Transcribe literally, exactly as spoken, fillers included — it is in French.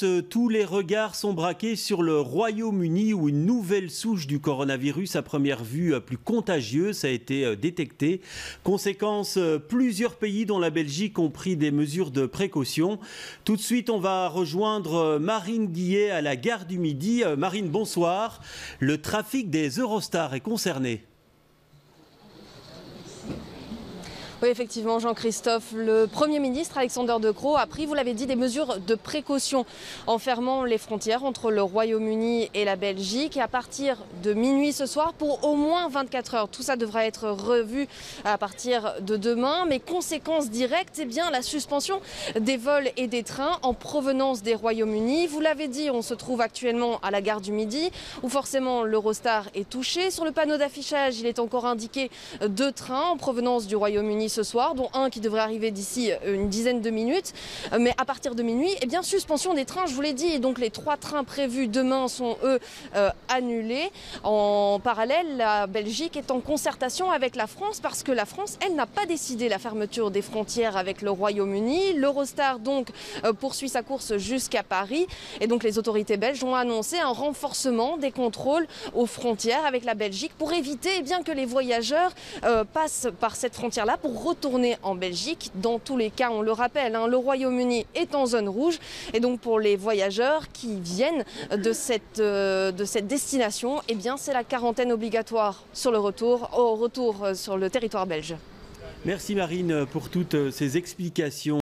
France, tous les regards sont braqués sur le Royaume-Uni où une nouvelle souche du coronavirus à première vue plus contagieuse a été détectée. Conséquence, plusieurs pays dont la Belgique ont pris des mesures de précaution. Tout de suite, on va rejoindre Marine Guillet à la gare du Midi. Marine, bonsoir. Le trafic des Eurostars est concerné. Oui, effectivement, Jean-Christophe, le Premier ministre Alexander De Croo a pris, vous l'avez dit, des mesures de précaution en fermant les frontières entre le Royaume-Uni et la Belgique. Et à partir de minuit ce soir, pour au moins vingt-quatre heures, tout ça devra être revu à partir de demain. Mais conséquence directe, eh bien, la suspension des vols et des trains en provenance des Royaumes-Unis. Vous l'avez dit, on se trouve actuellement à la gare du Midi, où forcément l'Eurostar est touché. Sur le panneau d'affichage, il est encore indiqué deux trains en provenance du Royaume-Uni ce soir, dont un qui devrait arriver d'ici une dizaine de minutes. Mais à partir de minuit, eh bien, suspension des trains, je vous l'ai dit. Et donc les trois trains prévus demain sont, eux, euh, annulés. En parallèle, la Belgique est en concertation avec la France parce que la France, elle, n'a pas décidé la fermeture des frontières avec le Royaume-Uni. L'Eurostar, donc, euh, poursuit sa course jusqu'à Paris. Et donc les autorités belges ont annoncé un renforcement des contrôles aux frontières avec la Belgique pour éviter eh bien, que les voyageurs euh, passent par cette frontière-là pour retourner en Belgique. Dans tous les cas, on le rappelle, hein, le Royaume-Uni est en zone rouge et donc pour les voyageurs qui viennent de cette, euh, de cette destination, eh bien, c'est la quarantaine obligatoire sur le retour, au retour sur le territoire belge. Merci Marine pour toutes ces explications.